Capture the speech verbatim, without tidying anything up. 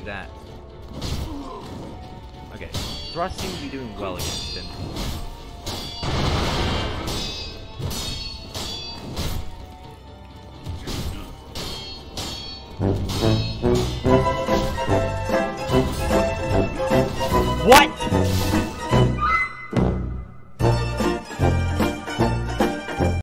do that. Okay, thrust seems to be doing well against him. What?